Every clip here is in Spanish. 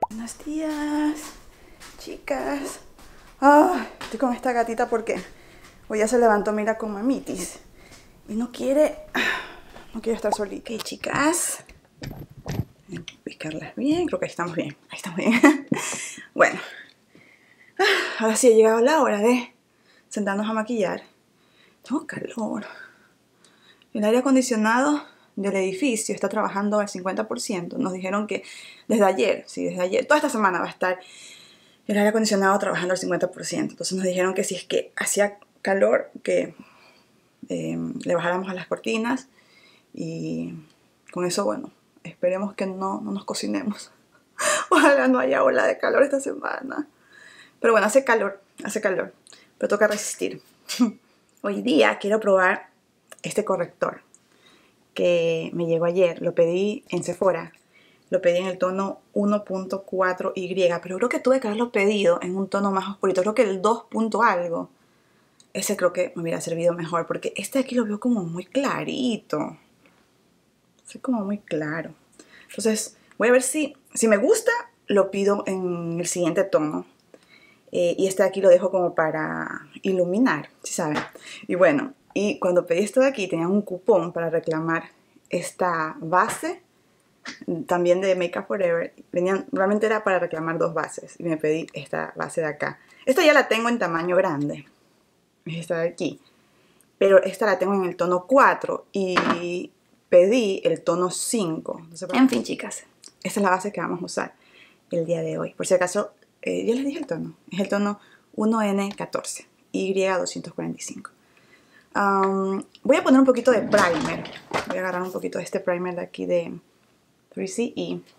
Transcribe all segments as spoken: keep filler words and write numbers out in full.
Buenos días, chicas. Ah, estoy con esta gatita porque hoy ya se levantó, mira, con mamitis. Y no quiere, no quiere estar solita. Ok, chicas. Voy a ubicarlas bien, creo que ahí estamos bien. Ahí estamos bien. Bueno, ahora sí ha llegado la hora de sentarnos a maquillar. Tengo calor. El aire acondicionado del edificio está trabajando al cincuenta por ciento. Nos dijeron que desde ayer, sí, desde ayer, toda esta semana va a estar el aire acondicionado trabajando al cincuenta por ciento. Entonces nos dijeron que si es que hacía calor, que eh, le bajáramos a las cortinas. Y con eso, bueno, esperemos que no, no nos cocinemos. Ojalá no haya ola de calor esta semana. Pero bueno, hace calor, hace calor. Pero toca resistir. Hoy día quiero probar este corrector que me llegó ayer. Lo pedí en Sephora. Lo pedí en el tono uno punto cuatro Y, pero creo que tuve que haberlo pedido en un tono más oscurito. Creo que el dos punto algo. Ese creo que me hubiera servido mejor, porque este de aquí lo veo como muy clarito. Es como muy claro. Entonces voy a ver si, si me gusta, lo pido en el siguiente tono. Eh, y este de aquí lo dejo como para iluminar, ¿sí saben? Y bueno, y cuando pedí esto de aquí tenía un cupón para reclamar esta base, también de Make Up For Ever. Venían, realmente era para reclamar dos bases y me pedí esta base de acá. Esta ya la tengo en tamaño grande, es esta de aquí, pero esta la tengo en el tono cuatro y pedí el tono cinco. Entonces, en fin, chicas, esta es la base que vamos a usar el día de hoy. Por si acaso, eh, ya les dije el tono. Es el tono uno N catorce, Y doscientos cuarenta y cinco. Um, voy a poner un poquito de primer. Voy a agarrar un poquito de este primer de aquí de tres C E. Y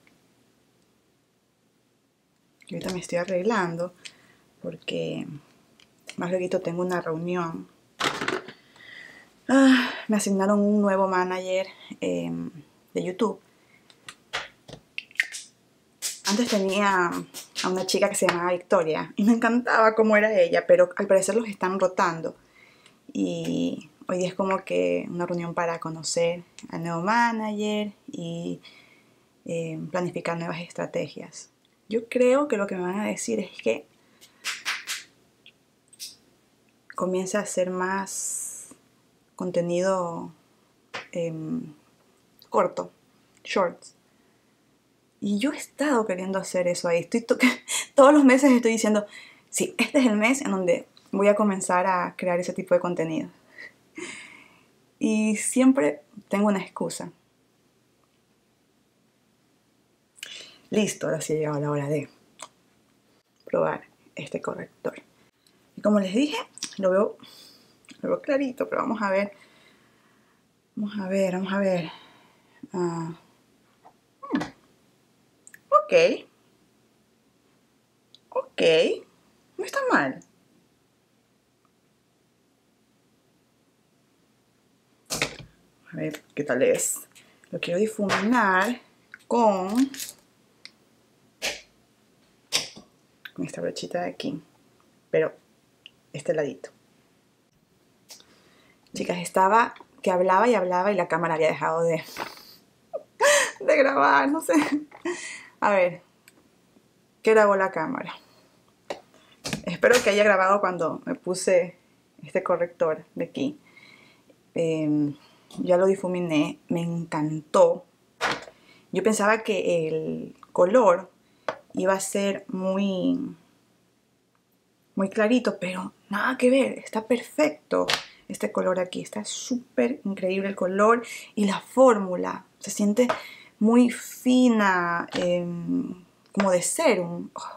ahorita me estoy arreglando porque más luego tengo una reunión. Ah, me asignaron un nuevo manager eh, de YouTube. Antes tenía a una chica que se llamaba Victoria y me encantaba cómo era ella, pero al parecer los están rotando. Y hoy día es como que una reunión para conocer al nuevo manager y eh, planificar nuevas estrategias. Yo creo que lo que me van a decir es que comience a hacer más contenido eh, corto, shorts. Y yo he estado queriendo hacer eso ahí. Estoy to Todos los meses estoy diciendo, sí, este es el mes en donde voy a comenzar a crear ese tipo de contenido. Y siempre tengo una excusa. Listo, ahora sí ha llegado la hora de probar este corrector. Y como les dije, lo veo, lo veo clarito, pero vamos a ver. Vamos a ver, vamos a ver. Uh, Ok. Ok. No está mal. A ver qué tal es. Lo quiero difuminar con, con esta brochita de aquí. Pero este ladito. Chicas, estaba que hablaba y hablaba y la cámara había dejado de, de grabar. No sé. A ver. ¿Qué grabó la cámara? Espero que haya grabado cuando me puse este corrector de aquí. Eh, ya lo difuminé, me encantó. Yo pensaba que el color iba a ser muy, muy clarito, pero nada que ver, está perfecto este color aquí. Está súper increíble el color y la fórmula. Se siente muy fina, eh, como de serum. Oh.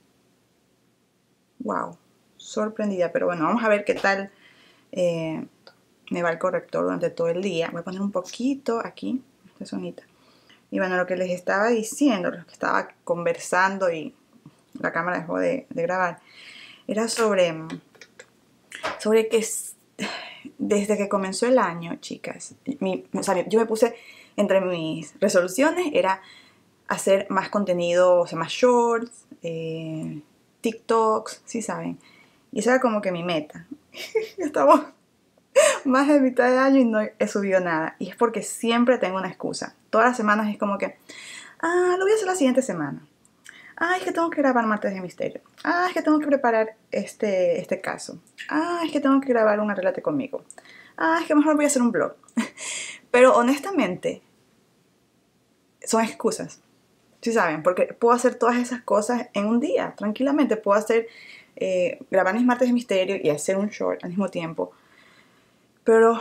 Wow, sorprendida, pero bueno, vamos a ver qué tal eh, me va el corrector durante todo el día. Voy a poner un poquito aquí, esta zonita. Y bueno, lo que les estaba diciendo, lo que estaba conversando y la cámara dejó de, de grabar, era sobre, sobre que desde que comenzó el año, chicas, mi, o sea, yo me puse entre mis resoluciones, era hacer más contenido, o sea, más shorts, eh, TikToks, sí saben. Y esa era como que mi meta. Estamos más de mitad de año y no he subido nada. Y es porque siempre tengo una excusa. Todas las semanas es como que, ah, lo voy a hacer la siguiente semana. Ah, es que tengo que grabar Martes de Misterio. Ah, es que tengo que preparar este, este caso. Ah, es que tengo que grabar un Arréglate conmigo. Ah, es que mejor voy a hacer un blog. Pero honestamente, son excusas. ¿Sí saben? Porque puedo hacer todas esas cosas en un día, tranquilamente. Puedo hacer, eh, grabar mis Martes de Misterio y hacer un short al mismo tiempo. Pero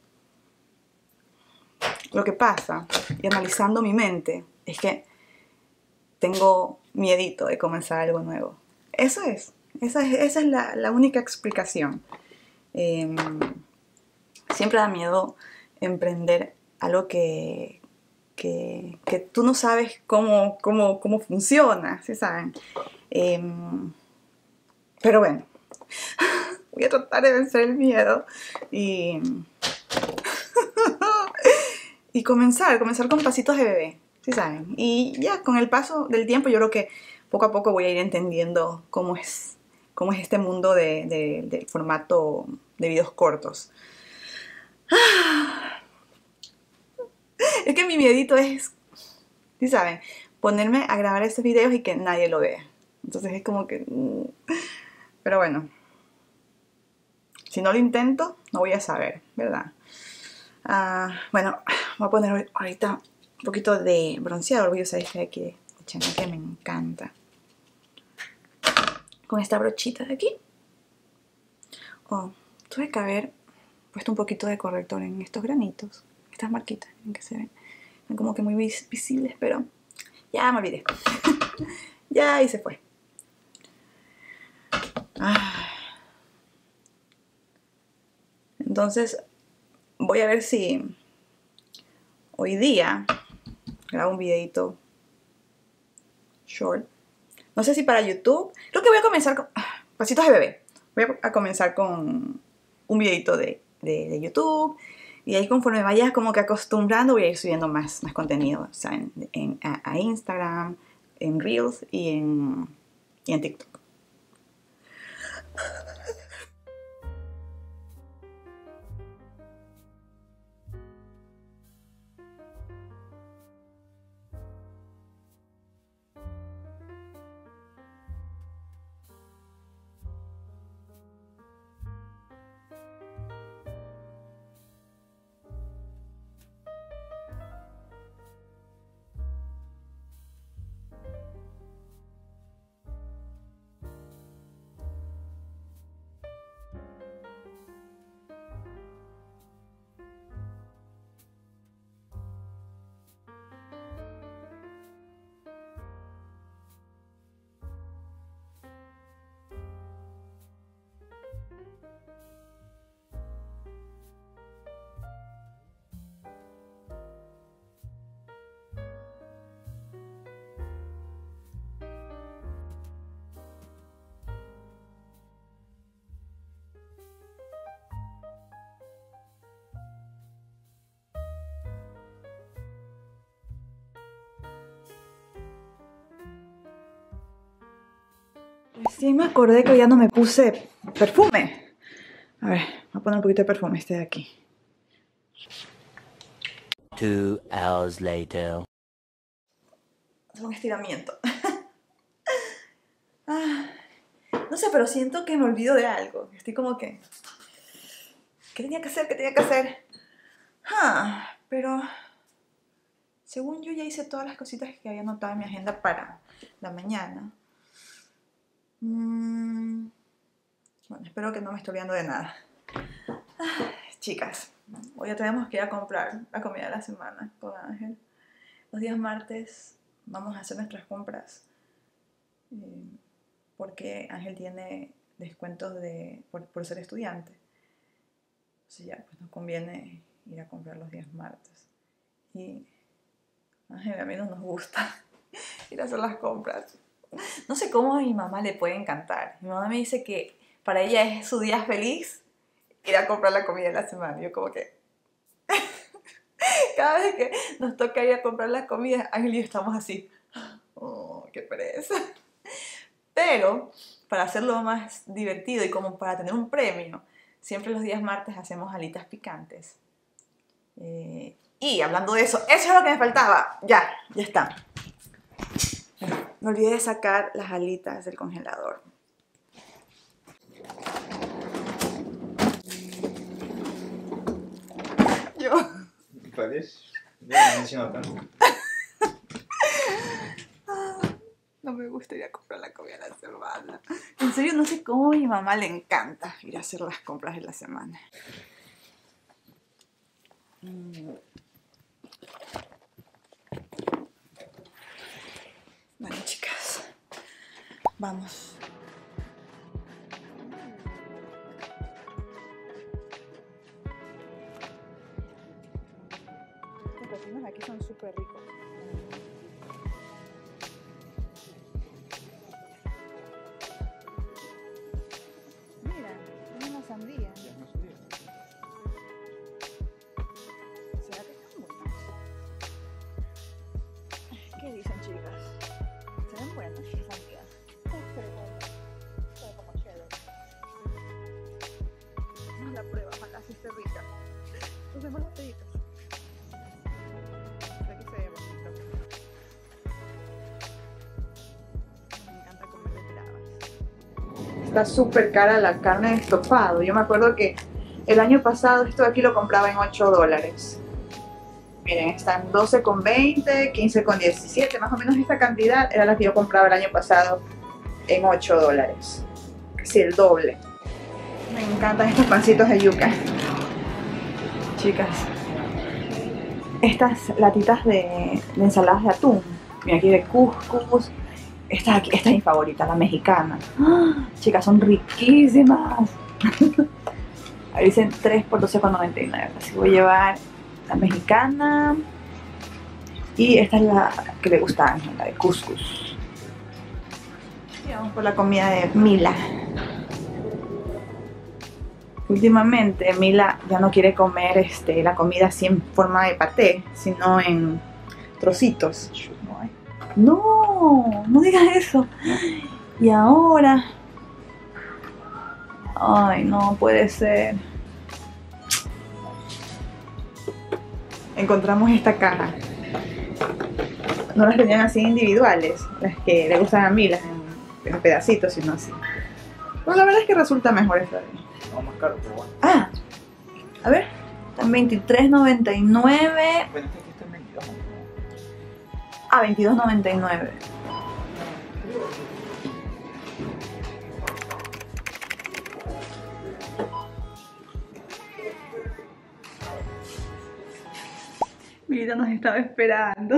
lo que pasa, y analizando mi mente, es que tengo miedito de comenzar algo nuevo. Eso es. Esa es, esa es la, la única explicación. Eh, siempre da miedo emprender algo que, que, que tú no sabes cómo, cómo, cómo funciona, ¿sí saben? Eh, pero bueno, voy a tratar de vencer el miedo y, y comenzar, comenzar con pasitos de bebé, ¿sí saben? Y ya con el paso del tiempo yo creo que poco a poco voy a ir entendiendo cómo es, cómo es este mundo de, de, del formato de videos cortos. Es que mi miedito es, ¿sí saben? Ponerme a grabar estos videos y que nadie lo vea. Entonces es como que... Pero bueno, si no lo intento, no voy a saber, ¿verdad? Uh, bueno, voy a poner ahorita un poquito de bronceador. Voy a usar este de aquí de Chanel que me encanta. Con esta brochita de aquí. Oh, tuve que haber puesto un poquito de corrector en estos granitos. Estas marquitas, miren que se ven. Son como que muy vis visibles, pero ya me olvidé. Ya y se fue. Ah. Entonces, voy a ver si hoy día grabo un videito short. No sé si para YouTube. Creo que voy a comenzar con... Pasitos de bebé. Voy a comenzar con un videito de, de, de YouTube. Y ahí conforme vayas como que acostumbrando voy a ir subiendo más, más contenido. O sea, en, en, a, a Instagram, en Reels y en, y en TikTok. Sí, me acordé que ya no me puse perfume. A ver, voy a poner un poquito de perfume este de aquí. Two hours later. Es un estiramiento. Ah, no sé, pero siento que me olvido de algo. Estoy como que... ¿Qué tenía que hacer? ¿Qué tenía que hacer? Ah, pero... Según yo ya hice todas las cositas que había anotado en mi agenda para la mañana. Mm, bueno, espero que no me esté olvidando de nada. Ah, chicas, hoy ya tenemos que ir a comprar la comida de la semana con Ángel. Los días martes vamos a hacer nuestras compras eh, porque Ángel tiene descuentos de, por, por ser estudiante. Entonces ya pues nos conviene ir a comprar los días martes. Y Ángel, a mí no nos gusta ir a hacer las compras. No sé cómo a mi mamá le puede encantar. Mi mamá me dice que para ella es su día feliz ir a comprar la comida de la semana. Yo como que... Cada vez que nos toca ir a comprar la comida, Ángel y yo estamos así. Oh, qué pereza. Pero, para hacerlo más divertido y como para tener un premio, siempre los días martes hacemos alitas picantes. Eh, y hablando de eso, eso es lo que me faltaba. Ya, ya está. Me olvidé de sacar las alitas del congelador. Yo. Parece. Ya no encima tanto. No me gustaría comprar la comida de la semana. En serio, no sé cómo a mi mamá le encanta ir a hacer las compras de la semana. Mm. Bueno, chicas, vamos. Estos pepinos aquí son súper ricos. Mira, es una sandía. ¿Será que están buenas? ¿Qué dicen, chicas? ¿Se ven buenas las sandías? Todo como chévere. Vamos a la prueba, ojalá sí esté rica. Usemos los peditos. Aquí se ve bonito. Me encanta comer de bravas. Está súper cara la carne de estofado. Yo me acuerdo que el año pasado esto de aquí lo compraba en ocho dólares. Miren, están doce con veinte, quince con diecisiete, más o menos esta cantidad era la que yo compraba el año pasado en ocho dólares. Casi el doble. Me encantan estos pancitos de yuca. Chicas, estas latitas de, de ensaladas de atún. Mira, aquí de couscous. Esta, aquí, esta es mi favorita, la mexicana. ¡Ah! Chicas, son riquísimas. Ahí dicen tres por doce con noventa y nueve. Así voy a llevar la mexicana. Y esta es la que le gusta a Ángel, la de couscous. Y vamos por la comida de Mila. Últimamente Mila ya no quiere comer este, la comida así en forma de paté, sino en trocitos. No, no digas eso. Y ahora... Ay, no puede ser. Encontramos esta caja. No las tenían así individuales, las que le gustan a Mila, en, en pedacitos, sino así. Pero la verdad es que resulta mejor esta vez. No, más caro, pero bueno. Ah, a ver, están veintitrés noventa y nueve. Bueno, es que está en veintidós. Ah, veintidós noventa y nueve. Mira, nos estaba esperando.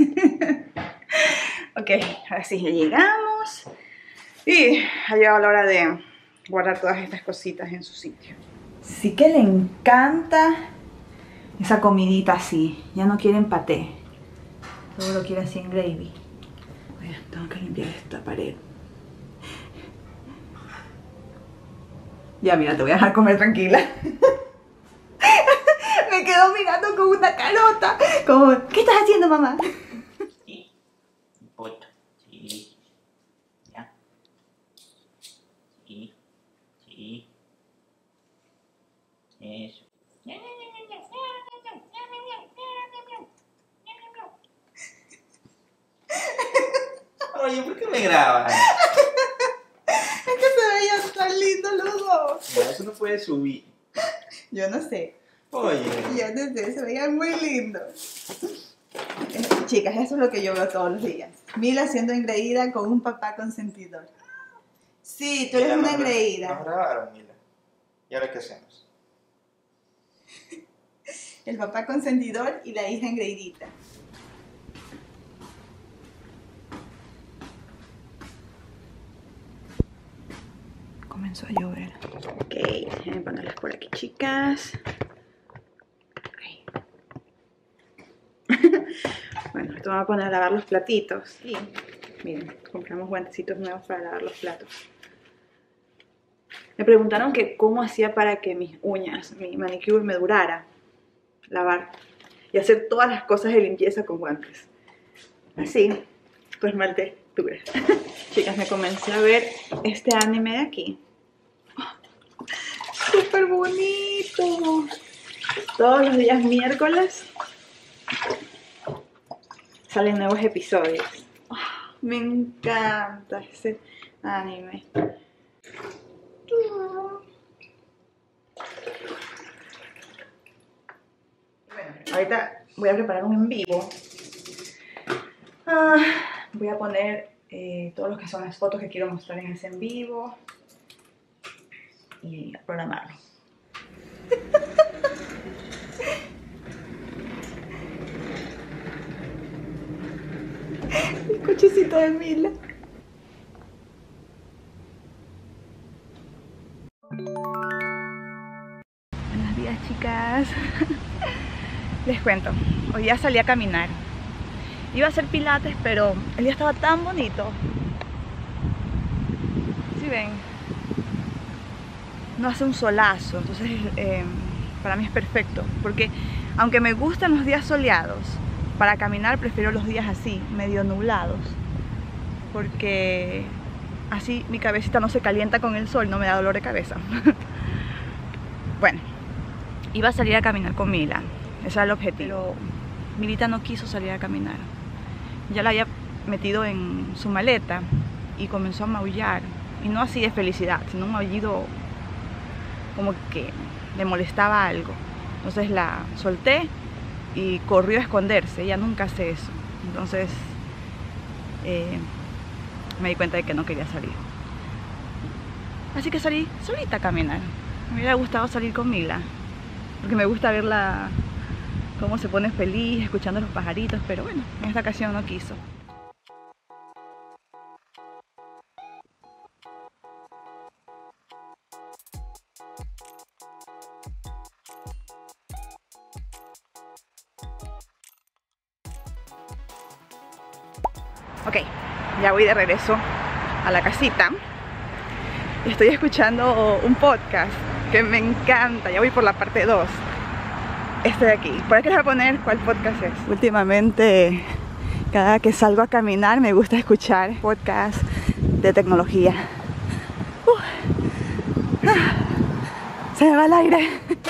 Ok, ahora sí, ya llegamos. Y ha llegado la hora de guardar todas estas cositas en su sitio. Sí que le encanta esa comidita así. Ya no quiere paté. Todo lo quiere así en gravy. Oye, tengo que limpiar esta pared. Ya, mira, te voy a dejar comer tranquila. Me quedo mirando con una carota. Como, ¿qué estás haciendo, mamá? Sí. Poto. Sí. Ya. Sí. Sí. Eso. Oye, ¿por qué me grabas? Es que se veían tan lindos los dos. No, eso no puede subir. Yo no sé. Oye. Yo no sé, se veían muy lindos. Eh, Chicas, eso es lo que yo veo todos los días. Mila siendo engreída con un papá consentidor. Sí, tú eres Mira, una nos gra- engreída. Nos grabaron, Mila. ¿Y ahora qué hacemos? El papá consentidor y la hija engreidita. Comenzó a llover. Ok, déjenme ponerlas por aquí, chicas. Okay. Bueno, esto me voy a poner a lavar los platitos. Y miren, compramos guantecitos nuevos para lavar los platos. Me preguntaron que cómo hacía para que mis uñas, mi manicure me durara. Lavar y hacer todas las cosas de limpieza con guantes. Así, pues esmalte dura. Chicas, me comencé a ver este anime de aquí. ¡Oh! ¡Súper bonito! Todos los días miércoles salen nuevos episodios. ¡Oh! Me encanta ese anime. Bueno, ahorita voy a preparar un en vivo. Ah, voy a poner eh, todos los que son las fotos que quiero mostrar en ese en vivo y a programarlo. El cochecito de Mila. Buenos días, chicas. Les cuento, hoy día salí a caminar. Iba a hacer pilates, pero el día estaba tan bonito. ¿Sí ven? No hace un solazo, entonces eh, para mí es perfecto. Porque aunque me gustan los días soleados, para caminar prefiero los días así, medio nublados. Porque así mi cabecita no se calienta con el sol, no me da dolor de cabeza. Bueno, iba a salir a caminar con Mila, ese era el objetivo. Pero Milita no quiso salir a caminar. Ya la había metido en su maleta y comenzó a maullar. Y no así de felicidad, sino un maullido como que le molestaba algo. Entonces la solté y corrió a esconderse. Ella nunca hace eso. Entonces eh, me di cuenta de que no quería salir. Así que salí solita a caminar. Me hubiera gustado salir con Mila, porque me gusta verla cómo se pone feliz, escuchando los pajaritos, pero bueno, en esta ocasión no quiso. Ok, ya voy de regreso a la casita. Estoy escuchando un podcast que me encanta, ya voy por la parte dos. Este de aquí, por aquí les voy a poner cuál podcast es. Últimamente, cada que salgo a caminar me gusta escuchar podcasts de tecnología. Uh. Ah. Se me va el aire.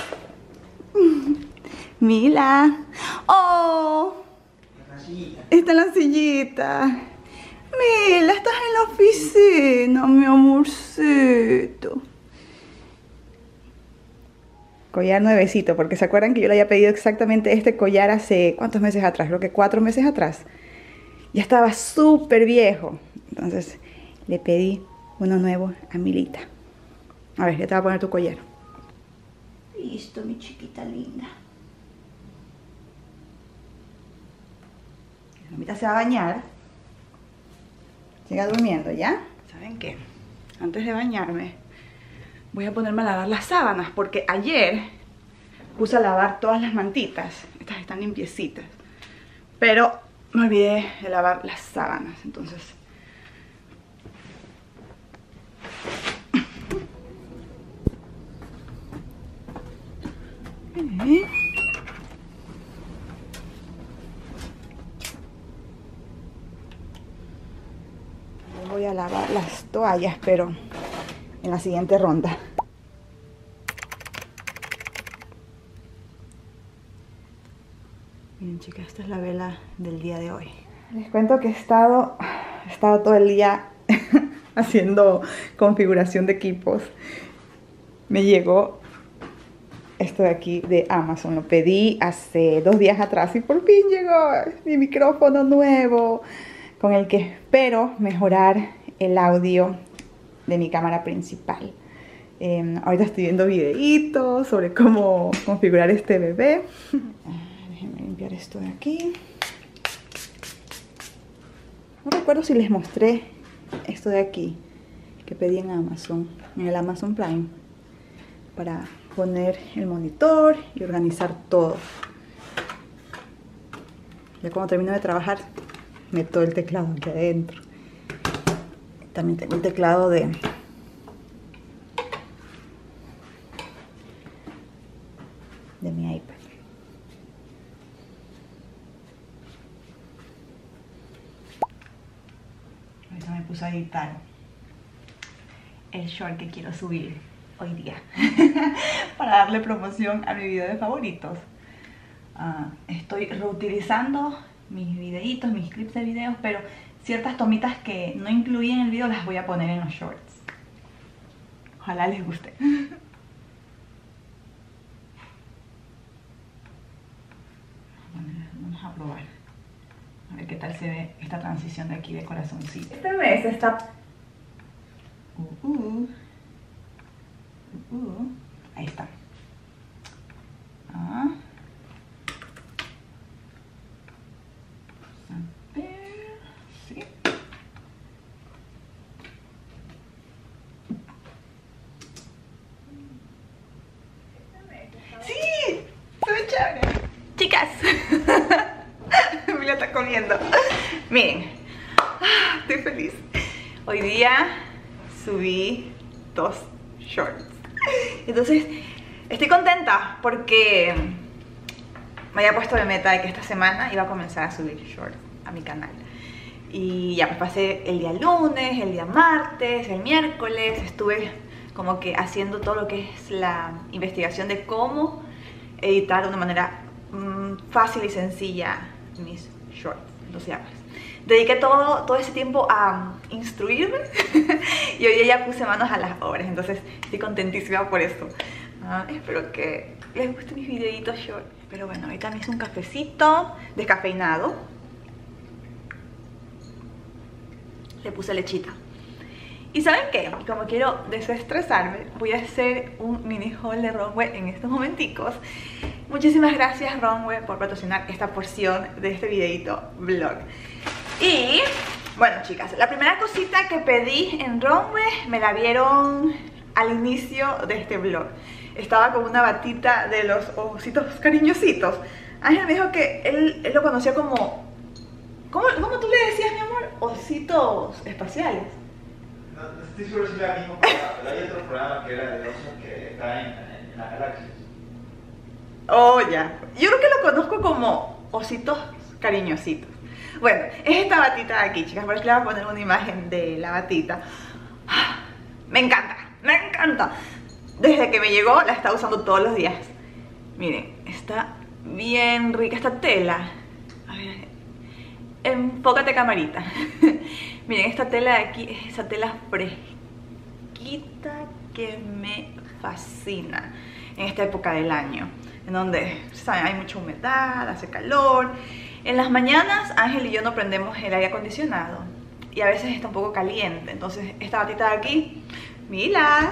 Mila. Oh, está en la sillita. Mila, estás en la oficina, mi amorcito. Collar nuevecito, porque se acuerdan que yo le había pedido exactamente este collar hace ¿cuántos meses atrás? Creo que cuatro meses atrás. Ya estaba súper viejo. Entonces le pedí uno nuevo a Milita. A ver, ya te voy a poner tu collar. Listo, mi chiquita linda. Milita se va a bañar. Llega durmiendo, ¿ya? ¿Saben qué? Antes de bañarme, voy a ponerme a lavar las sábanas, porque ayer puse a lavar todas las mantitas. Estas están limpiecitas. Pero me olvidé de lavar las sábanas, entonces... ¿Eh? Voy a lavar las toallas, pero en la siguiente ronda. Miren, chicas, esta es la vela del día de hoy. Les cuento que he estado, he estado todo el día haciendo configuración de equipos. Me llegó esto de aquí de Amazon. Lo pedí hace dos días atrás y por fin llegó mi micrófono nuevo, con el que espero mejorar el audio de mi cámara principal. Eh, ahorita estoy viendo videitos sobre cómo configurar este bebé. Déjenme limpiar esto de aquí. No recuerdo si les mostré esto de aquí que pedí en Amazon, en el Amazon Prime, para poner el monitor y organizar todo. Ya cuando termino de trabajar, meto el teclado aquí adentro. También tengo el teclado de de mi iPad. Ahorita me puse a editar el short que quiero subir hoy día para darle promoción a mi video de favoritos. Uh, estoy reutilizando mis videitos, mis clips de videos, pero ciertas tomitas que no incluí en el video las voy a poner en los shorts. Ojalá les guste. Vamos a probar. A ver qué tal se ve esta transición de aquí de corazoncito. Este mes está... Uh, uh. Uh, uh. Ahí está. Ah. A ver. Sí. ¡Sí! ¡Se ve chévere! ¡Chicas! Me la está comiendo. Miren. Estoy feliz. Hoy día subí dos shorts. Entonces, estoy contenta porque me había puesto de meta de que esta semana iba a comenzar a subir shorts a mi canal. Y ya pues pasé el día lunes, el día martes, el miércoles. Estuve como que haciendo todo lo que es la investigación de cómo editar de una manera mmm, fácil y sencilla mis shorts. Entonces ya pues dediqué todo, todo ese tiempo a instruirme y hoy ya puse manos a las obras. Entonces estoy contentísima por esto. Ah, espero que les gusten mis videitos short. Pero bueno, ahorita me hice un cafecito descafeinado. Le puse lechita. ¿Y saben qué? Como quiero desestresarme, voy a hacer un mini haul de Runway en estos momenticos. Muchísimas gracias Runway por patrocinar esta porción de este videito vlog. Y bueno chicas, la primera cosita que pedí en Runway me la vieron al inicio de este vlog. Estaba con una batita de los ositos cariñositos. Ángel me dijo que él, él lo conocía como... ¿Cómo, ¿Cómo tú le decías, mi amor? Ositos espaciales. No, no estoy seguro si es la misma palabra, pero hay otro programa que era de osos que está en, en, en las galaxias. Oh, ya. Yo creo que lo conozco como ositos cariñositos. Bueno, es esta batita de aquí, chicas. Por eso les voy a poner una imagen de la batita. Me encanta, me encanta. Desde que me llegó la estaba usando todos los días. Miren, está bien rica esta tela. A ver, enfócate camarita. Miren, esta tela de aquí es esa tela fresquita que me fascina en esta época del año, en donde, ¿saben? Hay mucha humedad, hace calor. En las mañanas Ángel y yo no prendemos el aire acondicionado y a veces está un poco caliente. Entonces esta batita de aquí, mira,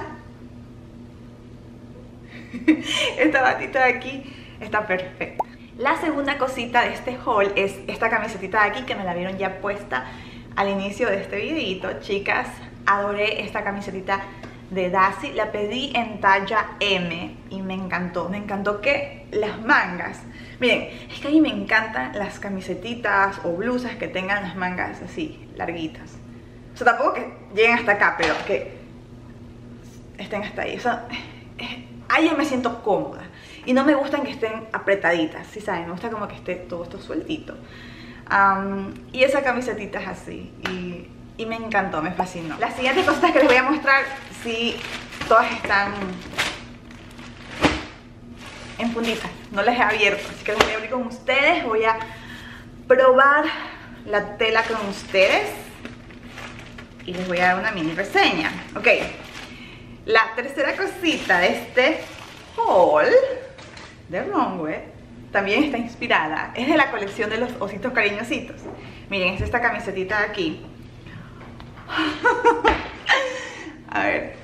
esta batita de aquí está perfecta. La segunda cosita de este haul es esta camisetita de aquí que me la vieron ya puesta al inicio de este videito. Chicas, adoré esta camisetita de Daisy, la pedí en talla eme y me encantó. Me encantó que las mangas, miren, es que a mí me encantan las camisetitas o blusas que tengan las mangas así, larguitas. O sea, tampoco que lleguen hasta acá, pero que estén hasta ahí. O sea, ahí yo me siento cómoda. Y no me gustan que estén apretaditas, ¿sí saben? Me gusta como que esté todo esto sueltito. Um, y esa camisetita es así. Y, y me encantó, me fascinó. Las siguientes cosas que les voy a mostrar, sí, todas están en funditas. No las he abierto, así que las voy a abrir con ustedes. Voy a probar la tela con ustedes y les voy a dar una mini reseña. Ok, la tercera cosita de este haul de Runway también está inspirada, es de la colección de los ositos cariñositos. Miren, es esta camisetita de aquí. A ver.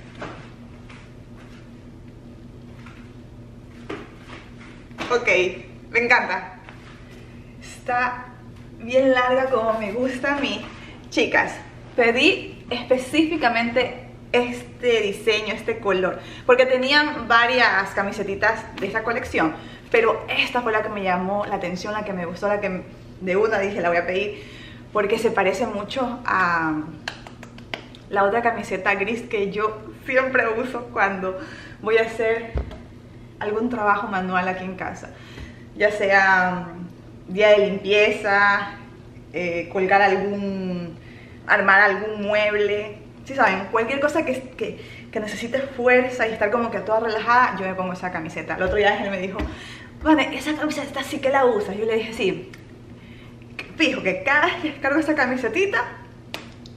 Ok, me encanta. Está bien larga como me gusta a mí. Chicas, pedí específicamente este diseño, este color, porque tenían varias camisetitas de esta colección, pero esta fue la que me llamó la atención, la que me gustó, la que de una dije la voy a pedir, porque se parece mucho a la otra camiseta gris que yo siempre uso cuando voy a hacer algún trabajo manual aquí en casa, ya sea um, día de limpieza, eh, colgar algún, armar algún mueble. Sí saben, cualquier cosa que, que, que necesite fuerza y estar como que toda relajada, yo me pongo esa camiseta. El otro día él me dijo, Vane, esa camiseta sí que la usas. Yo le dije, sí. Fijo que cada vez que cargo esa camisetita,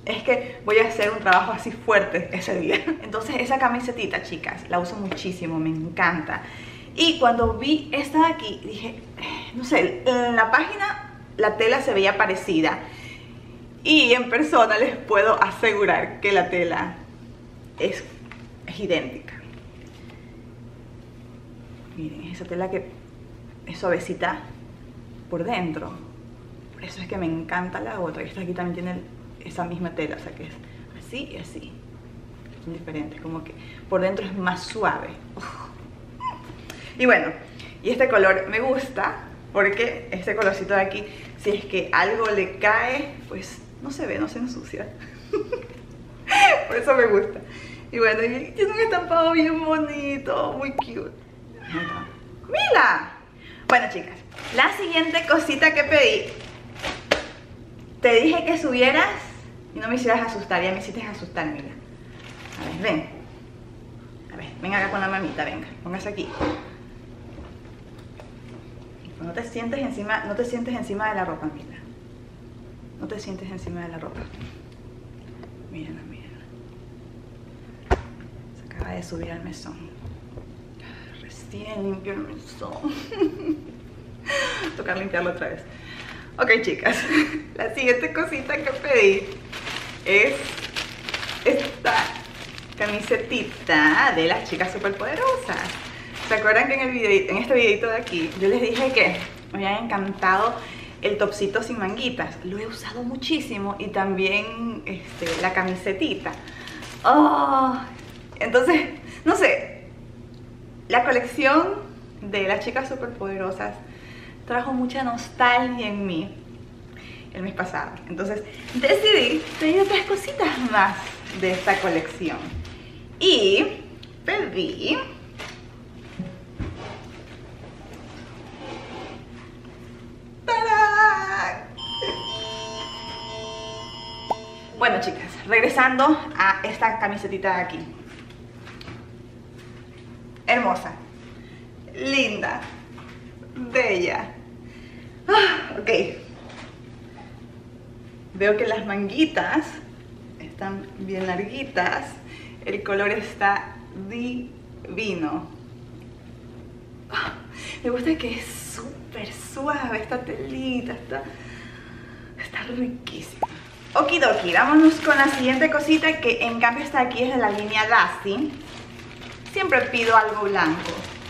es que voy a hacer un trabajo así fuerte ese día. Entonces esa camisetita, chicas, la uso muchísimo, me encanta. Y cuando vi esta de aquí, dije, no sé, en la página la tela se veía parecida. Y en persona les puedo asegurar que la tela es, es idéntica. Miren, esa tela que es suavecita por dentro. Por eso es que me encanta la otra. Esta aquí también tiene esa misma tela, o sea que es así y así. Son diferentes, como que por dentro es más suave. Uf. Y bueno, y este color me gusta porque este colorcito de aquí, si es que algo le cae, pues no se ve, no se ensucia. Por eso me gusta. Y bueno, y tiene un estampado bien bonito, muy cute. ¡Mira! Bueno, chicas, la siguiente cosita que pedí, te dije que subieras y no me hicieras asustar, ya me hiciste asustar, mira. A ver, ven. A ver, ven acá con la mamita, venga, póngase aquí. No te sientes encima, no te sientes encima de la ropa, mira. No te sientes encima de la ropa. Mírenla, mírenla. Se acaba de subir al mesón. Recién limpió el mesón. Tocar limpiarlo otra vez. Ok, chicas, la siguiente cosita que pedí es esta camisetita de las chicas superpoderosas. ¿Se acuerdan que en, el video, en este videito de aquí yo les dije que me había encantado el topsito sin manguitas? Lo he usado muchísimo y también este, la camisetita. Oh, entonces, no sé, la colección de las chicas superpoderosas trajo mucha nostalgia en mí el mes pasado. Entonces decidí pedir tres cositas más de esta colección. Y pedí ¡Tarán! Bueno, chicas, regresando a esta camisetita de aquí. Hermosa, linda, bella. Ah, ok. Veo que las manguitas están bien larguitas. El color está divino. Ah, me gusta que es súper suave esta telita. Está, está riquísima. Okidoki, vámonos con la siguiente cosita que en cambio está aquí, es de la línea Lassie. Siempre pido algo blanco.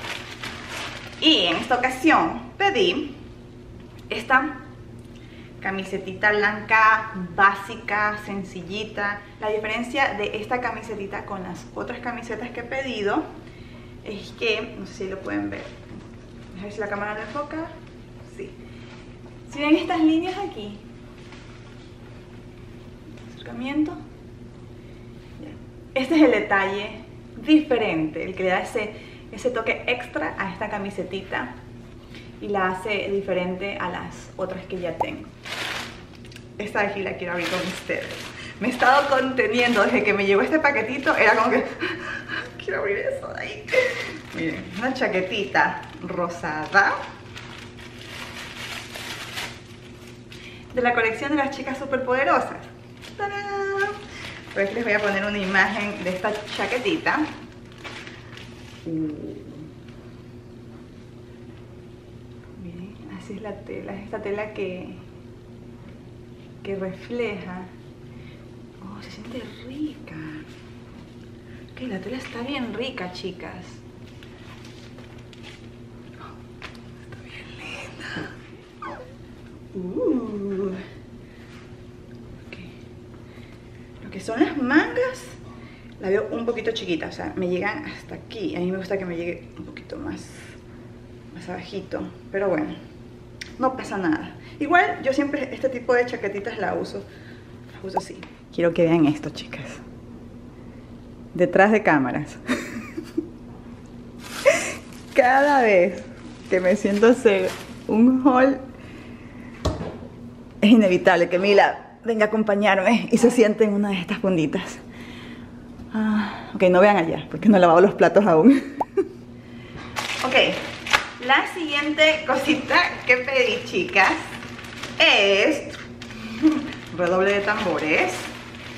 Y en esta ocasión pedí esta camisetita blanca básica, sencillita. La diferencia de esta camisetita con las otras camisetas que he pedido es que, no sé si lo pueden ver, a ver si la cámara lo enfoca. Sí. Si ven estas líneas aquí, acercamiento, este es el detalle diferente, el que le da ese, ese toque extra a esta camisetita y la hace diferente a las otras que ya tengo. Esta de aquí la quiero abrir con ustedes. Me he estado conteniendo desde que me llegó este paquetito, era como que quiero abrir eso de ahí. Miren, una chaquetita rosada de la colección de las chicas superpoderosas. ¡Tarán! Pues les voy a poner una imagen de esta chaquetita. Miren, así es la tela, es esta tela que, que refleja. Oh, se siente rica. Ok, la tela está bien rica, chicas. Oh, está bien linda. Uh. Okay. Lo que son las mangas la veo un poquito chiquita, o sea, me llegan hasta aquí. A mí me gusta que me llegue un poquito más, más abajito, pero bueno, no pasa nada. Igual yo siempre este tipo de chaquetitas la uso, la uso así. Quiero que vean esto, chicas. Detrás de cámaras. Cada vez que me siento a hacer un haul, es inevitable que Mila venga a acompañarme y se siente en una de estas funditas. Ah, ok, no vean allá, porque no he lavado los platos aún. Ok, la siguiente cosita que pedí, chicas, es redoble de tambores.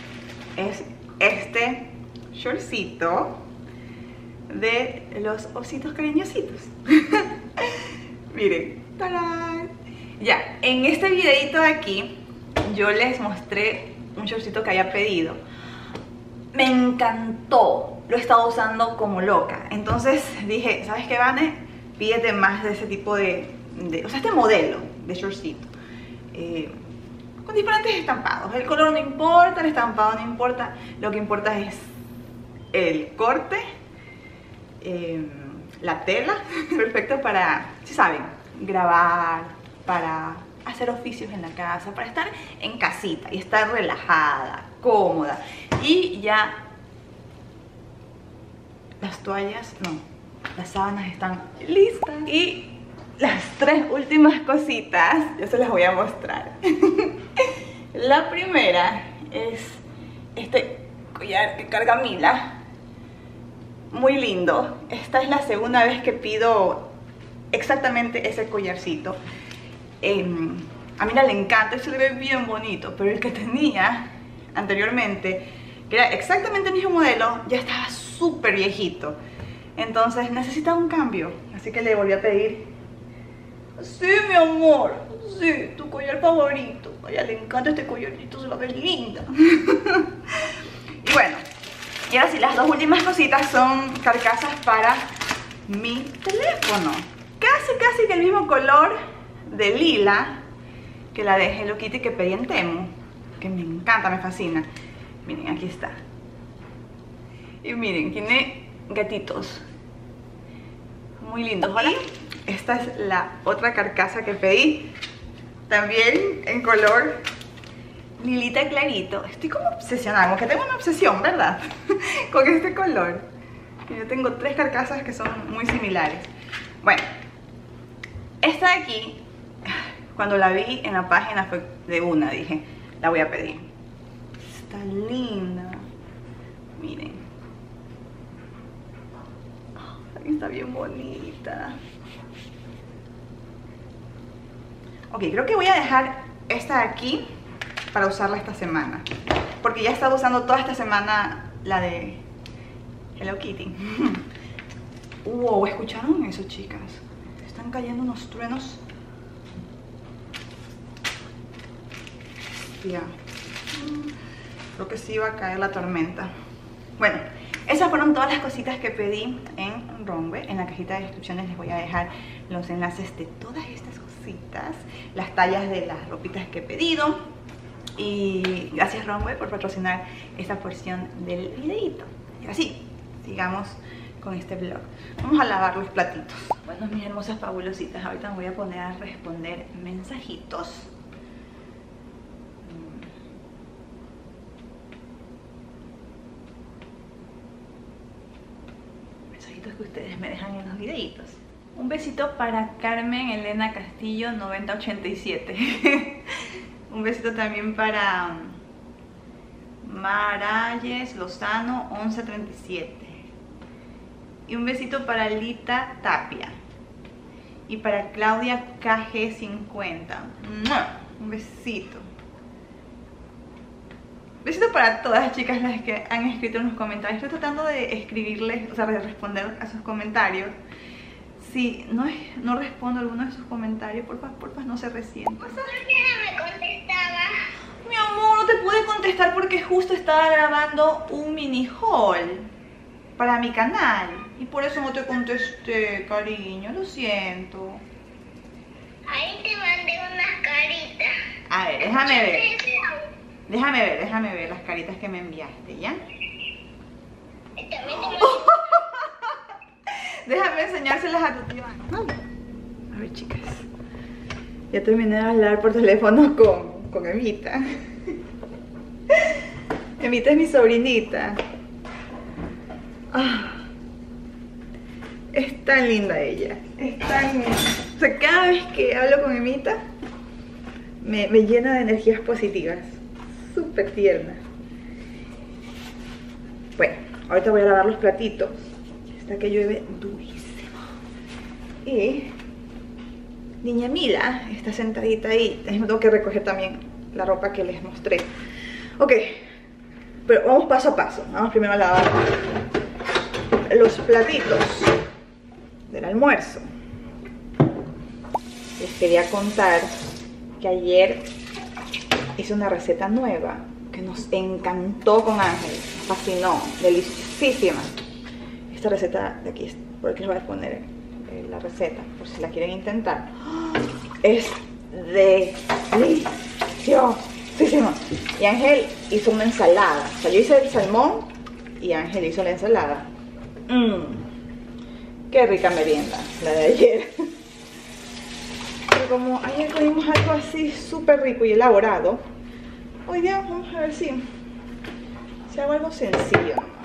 es este shortcito de los ositos cariñositos. Miren, ¡tarán! Ya, en este videito de aquí yo les mostré un shortcito que había pedido. Me encantó, lo he estado usando como loca. Entonces dije, ¿sabes qué, Vane? Pídete más de ese tipo de, de o sea, este modelo de shortcito. Eh, con diferentes estampados. El color no importa, el estampado no importa. Lo que importa es el corte, eh, la tela. Perfecto para, si saben, grabar, para hacer oficios en la casa, para estar en casita y estar relajada, cómoda. Y ya las toallas, no, las sábanas están listas. Y las tres últimas cositas, yo se las voy a mostrar. La primera es este collar que carga Mila. Muy lindo. Esta es la segunda vez que pido exactamente ese collarcito. Eh, a Mila le encanta y se le ve bien bonito, pero el que tenía anteriormente, que era exactamente el mismo modelo, ya estaba súper viejito. Entonces necesitaba un cambio, así que le volví a pedir. Sí, mi amor, sí, tu collar favorito. A ella le encanta este collarito, se la ve linda. Y bueno, y ahora sí, las dos últimas cositas son carcasas para mi teléfono. Casi, casi que el mismo color de lila que la de Hello Kitty que pedí en Temu, que me encanta, me fascina. Miren, aquí está. Y miren, tiene gatitos muy lindos. Ahora, esta es la otra carcasa que pedí, también en color lilita clarito. Estoy como obsesionada, como que tengo una obsesión, ¿verdad? Con este color. Yo tengo tres carcasas que son muy similares. Bueno, esta de aquí, cuando la vi en la página fue de una, dije, la voy a pedir. Está linda. Miren. Ay, está bien bonita. Ok, creo que voy a dejar esta de aquí para usarla esta semana, porque ya he estado usando toda esta semana la de Hello Kitty. Wow, ¿escucharon eso, chicas? Están cayendo unos truenos. Ya. Creo que sí iba a caer la tormenta. Bueno, esas fueron todas las cositas que pedí en Romwe. En la cajita de descripciones les voy a dejar los enlaces de todas estas cositas, las tallas de las ropitas que he pedido. Y gracias, Romwe, por patrocinar esta porción del videito. Y así, sigamos con este vlog. Vamos a lavar los platitos. Bueno, mis hermosas fabulositas, ahorita me voy a poner a responder mensajitos. Que ustedes me dejan en los videitos. Un besito para Carmen Elena Castillo noventa ochenta y siete. Un besito también para Marayes Lozano once treinta y siete. Y un besito para Lita Tapia. Y para Claudia K G cincuenta. Un besito. Besito para todas las chicas las que han escrito en los comentarios. Estoy tratando de escribirles, o sea, de responder a sus comentarios. Si no, es, no respondo a alguno de sus comentarios, porfa, porfa, no se resientan. ¿Por qué no me contestaba? Mi amor, no te pude contestar porque justo estaba grabando un mini haul para mi canal. Y por eso no te contesté, cariño, lo siento. Ahí te mandé unas caritas. A ver, déjame ver. Déjame ver, déjame ver las caritas que me enviaste, ¿ya? Y también te mandé... Déjame enseñárselas a tu tío. A ver, chicas. Ya terminé de hablar por teléfono con, con Emita. Emita es mi sobrinita. Ah, es tan linda ella. Es tan... O sea, cada vez que hablo con Emita me, me llena de energías positivas. Súper tierna. Bueno, ahorita voy a lavar los platitos. Está que llueve durísimo. Y niña Mila está sentadita ahí. Me tengo que recoger también la ropa que les mostré. Ok, Pero vamos paso a paso. Vamos primero a lavar los platitos del almuerzo. Les quería contar que ayer hice una receta nueva que nos encantó con Ángel. Nos fascinó, deliciosísima. Esta receta de aquí, por aquí les voy a poner eh, la receta, por si la quieren intentar. Es deliciosísima. Y Ángel hizo una ensalada. O sea, yo hice el salmón y Ángel hizo la ensalada. Mmm, qué rica merienda la de ayer. Pero como ayer comimos algo así súper rico y elaborado, hoy día vamos a ver si, si hago algo sencillo nomás.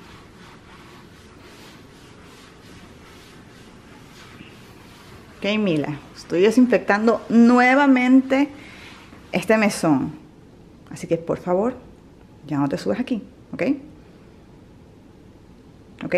Ok, Mila, estoy desinfectando nuevamente este mesón. Así que por favor, ya no te subes aquí, ¿ok? ¿Ok?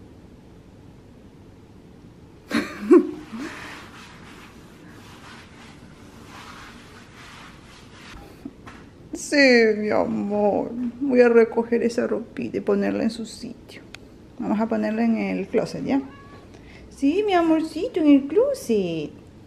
Sí, mi amor. Voy a recoger esa ropita y ponerla en su sitio. Vamos a ponerla en el closet, ¿ya? Sí, mi amorcito, en el closet.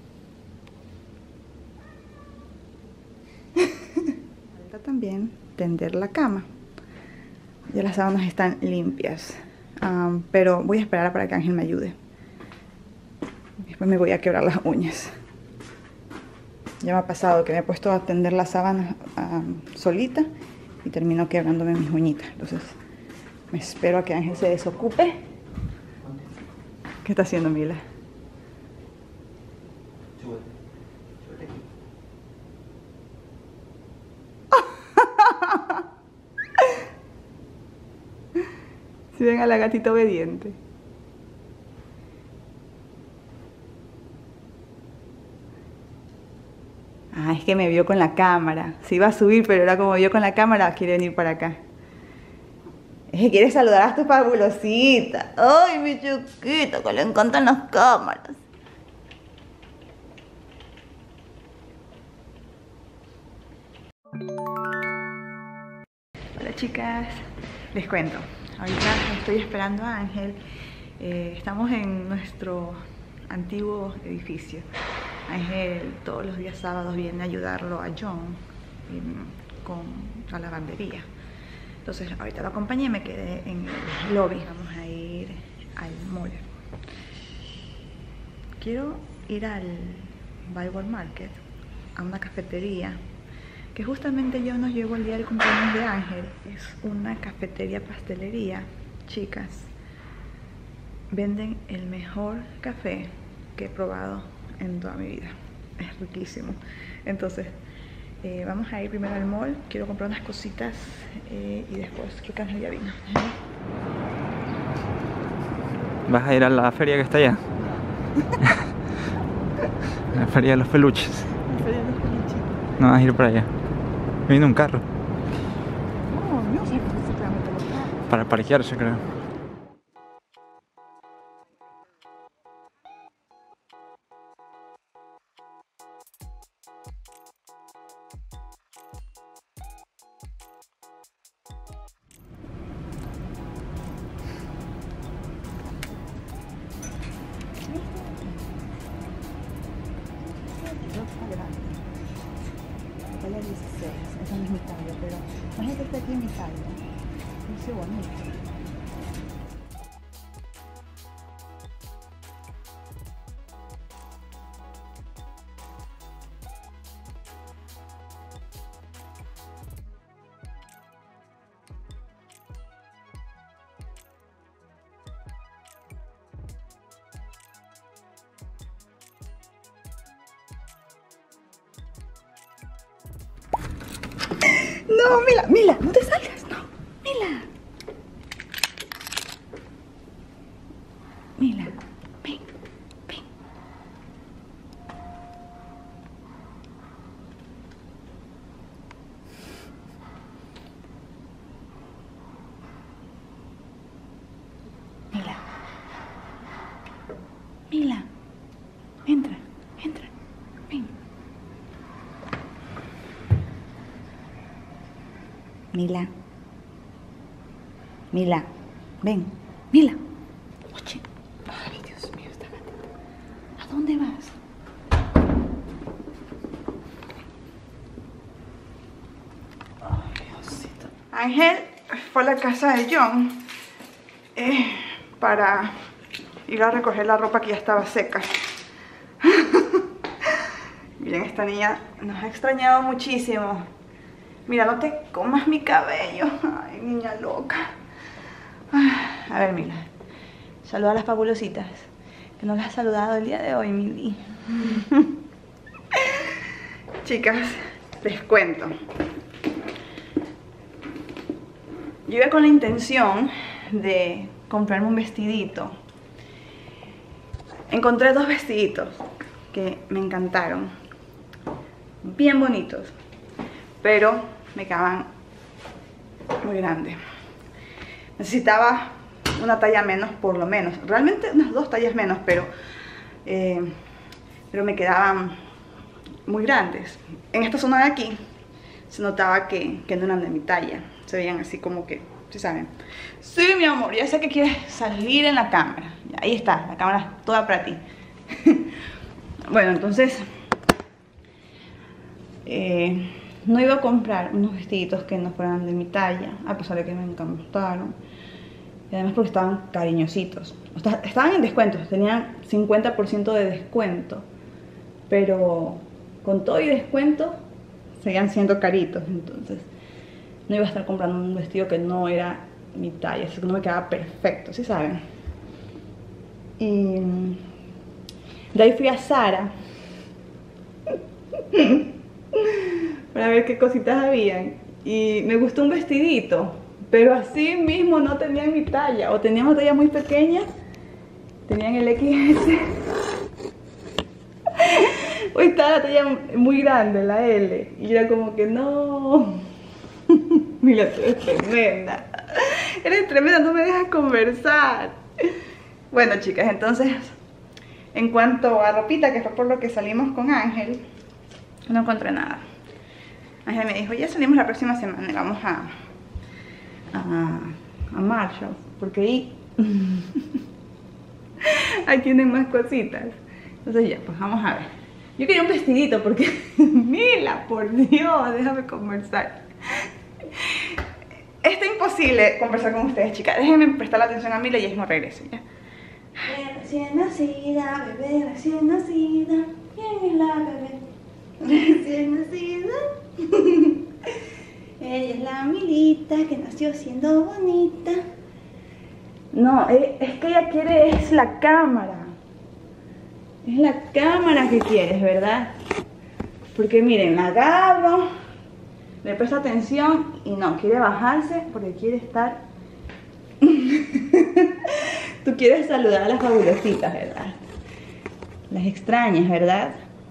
Falta también tender la cama. Ya las sábanas están limpias. Um, pero voy a esperar para que Ángel me ayude. Después me voy a quebrar las uñas. Ya me ha pasado que me he puesto a tender las sábanas um, solita y termino quebrándome mis uñitas. Entonces me espero a que Ángel se desocupe. ¿Qué está haciendo Mila? Si ven a la gatita obediente. Ah, es que me vio con la cámara. Se iba a subir, pero era como vio con la cámara, quiere venir para acá. Es que quiere saludar a tu fabulosita. Ay, mi chiquito, que le encantan las cámaras. Hola chicas, les cuento. Ahorita estoy esperando a Ángel. Eh, estamos en nuestro antiguo edificio. Ángel todos los días sábados viene a ayudarlo a John en, con la lavandería. Entonces ahorita lo acompañé y me quedé en el lobby. Vamos a ir al mall. Quiero ir al Bible Market, a una cafetería que justamente yo nos llegó el día del cumpleaños de Ángel. Es una cafetería pastelería, chicas. Venden el mejor café que he probado en toda mi vida. Es riquísimo. Entonces eh, vamos a ir primero al mall. Quiero comprar unas cositas eh, y después creo que Ángel ya vino. ¿Vas a ir a la feria que está allá? La feria de los peluches. La feria de los peluches. No vas a ir para allá. Viene un carro. Oh, no, sí, pues se tramita los carros. Para parquearse, creo. Talla dieciséis, esa no es mi talla, pero imagínate que está aquí en mi talla. Dice bonito. No, Mila, Mila, no te salgas, no, Mila. Mila, ven, ven. Mila. Mila, entra, entra, ven. Mila, Mila, ven, Mila. Oye, ay, Dios mío, esta gatita. ¿A dónde vas? Ay, Diosito. Ángel fue a la casa de John eh, para ir a recoger la ropa que ya estaba seca. Miren, esta niña nos ha extrañado muchísimo. Mira, no te comas mi cabello. Ay, niña loca. A ver, mira. Saluda a las fabulositas, que no las has saludado el día de hoy, Mili. Chicas, les cuento. Yo iba con la intención de comprarme un vestidito. Encontré dos vestiditos que me encantaron. Bien bonitos. Pero me quedaban muy grandes. Necesitaba una talla menos, por lo menos. Realmente unas dos tallas menos, pero, eh, pero me quedaban muy grandes. En esta zona de aquí se notaba que, que no eran de mi talla. Se veían así como que, ¿sí saben? Sí, mi amor, ya sé que quieres salir en la cámara. Ahí está, la cámara es toda para ti. Bueno, entonces eh, no iba a comprar unos vestiditos que no fueran de mi talla, a pesar de que me encantaron. Y además porque estaban cariñositos. O sea, estaban en descuento, tenían cincuenta por ciento de descuento. Pero con todo y descuento seguían siendo caritos. Entonces no iba a estar comprando un vestido que no era mi talla, así que no me quedaba perfecto, ¿sí saben? Y de ahí fui a Zara para ver qué cositas habían. Y me gustó un vestidito, pero así mismo no tenían mi talla. O teníamos talla muy pequeña, tenían el equis ese. O estaba la talla muy grande, la ele. Y yo era como que no. Mira, tú eres tremenda. Eres tremenda, no me dejas conversar. Bueno, chicas, entonces, en cuanto a ropita, que fue por lo que salimos con Ángel, no encontré nada. Ángel me dijo, ya salimos la próxima semana y vamos a, a, a Marshall, porque ahí, ahí tienen más cositas. Entonces ya, pues vamos a ver. Yo quería un vestidito porque, Mila, por Dios, déjame conversar. Está imposible conversar con ustedes, chicas. Déjenme prestar la atención a Mila y mismo regreso, ¿ya? Bebé recién nacida, bebé recién nacida. ¿Quién es la bebé recién nacida? Ella es la Milita que nació siendo bonita. No, es que ella quiere es la cámara. Es la cámara que quieres, ¿verdad? Porque miren, la agarro, le presta atención y no, quiere bajarse porque quiere estar... Tú quieres saludar a las fabulositas, ¿verdad? Las extrañas, ¿verdad?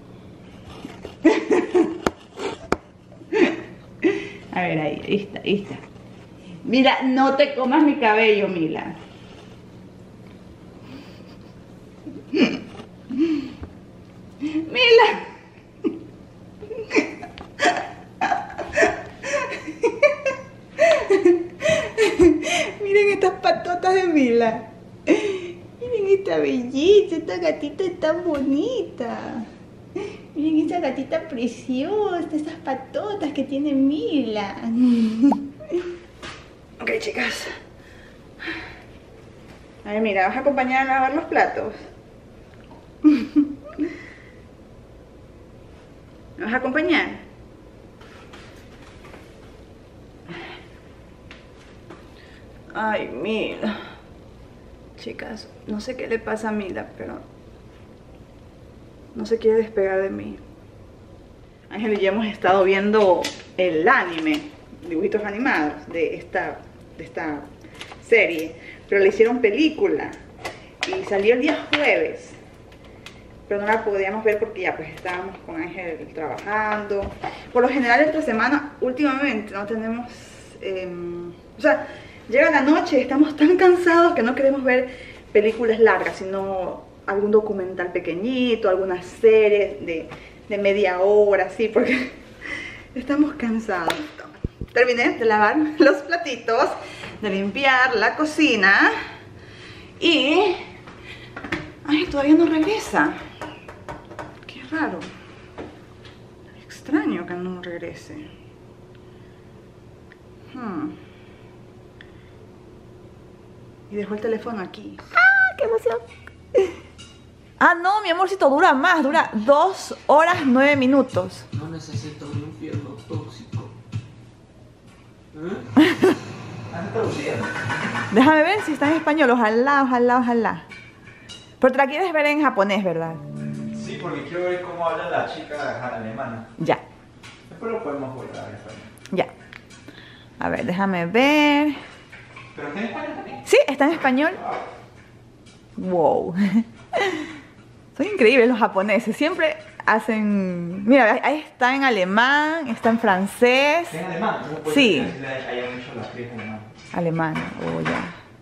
A ver, ahí, ahí está, ahí está. Mira, no te comas mi cabello, Mila. Mila. Miren estas patotas de Mila. Miren esta belleza, esta gatita es tan bonita. Miren esa gatita preciosa, esas patotas que tiene Mila. Ok, chicas. A ver, mira, ¿vas a acompañar a lavar los platos? ¿Me vas a acompañar? Ay, Mila. Chicas, no sé qué le pasa a Mila, pero no se quiere despegar de mí. Ángel y yo hemos estado viendo el anime, dibujitos animados de esta, de esta serie, pero le hicieron película y salió el día jueves, pero no la podíamos ver porque ya pues estábamos con Ángel trabajando. Por lo general esta semana, últimamente, no tenemos, eh, o sea, llega la noche y estamos tan cansados que no queremos ver películas largas, sino algún documental pequeñito, alguna serie de, de media hora, así, porque estamos cansados. Terminé de lavar los platitos, de limpiar la cocina. Y... ay, todavía no regresa. Qué raro. Extraño que no regrese. Hmm. Y dejó el teléfono aquí. ¡Ah, qué emoción! Ah, no, mi amorcito, dura más. Dura dos horas nueve minutos. No necesito un infierno tóxico. ¿Eh? ¿Has traducido? Déjame ver si está en español. Ojalá, ojalá, ojalá. Pero te la quieres ver en japonés, ¿verdad? Sí, porque quiero ver cómo habla la chica alemana. Ya, Después lo podemos volver a ver. ya. A ver, déjame ver. ¿Pero está en español también? Sí, está en español. Wow. Son increíbles los japoneses. Siempre hacen... mira, ahí está en alemán, está en francés. ¿Está en alemán? ¿Cómo puede Sí. ser que le hayan hecho la actriz alemana? Alemán, oh ya.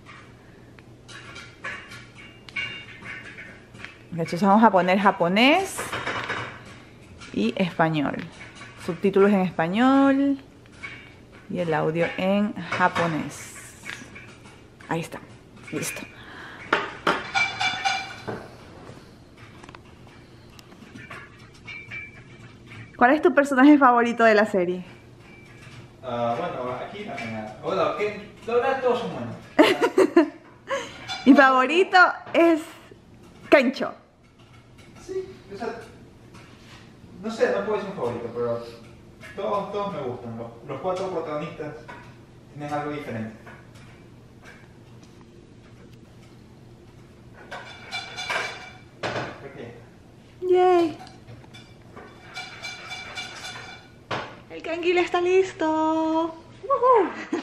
Entonces vamos a poner japonés y español. Subtítulos en español y el audio en japonés. Ahí está, listo. ¿Cuál es tu personaje favorito de la serie? Ah, bueno, aquí también. Bueno, que la verdad todos son buenos. Mi favorito es Kencho. Sí, o sea, no sé, no puedo decir un favorito, pero todos, todos me gustan. Los, los cuatro protagonistas tienen algo diferente. Ok. Yay. El canguil está listo. ¡Woohoo!